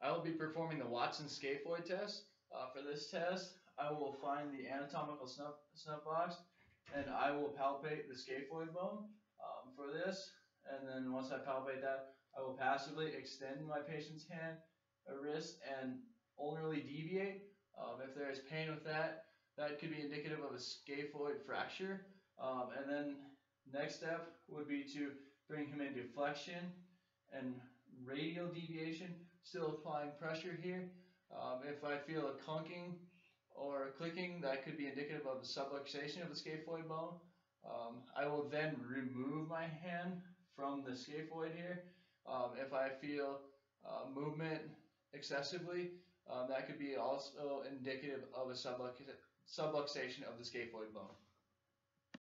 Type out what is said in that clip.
I will be performing the Watson scaphoid test. For this test, I will find the anatomical snuff box and I will palpate the scaphoid bone for this. And then once I palpate that, I will passively extend my patient's hand or wrist and ulnarly deviate. If there is pain with that, that could be indicative of a scaphoid fracture. And then next step would be to bring him into flexion and radial deviation, still applying pressure here. If I feel a clunking or a clicking, that could be indicative of a subluxation of the scaphoid bone. I will then remove my hand from the scaphoid here. If I feel movement excessively, that could be also indicative of a subluxation of the scaphoid bone.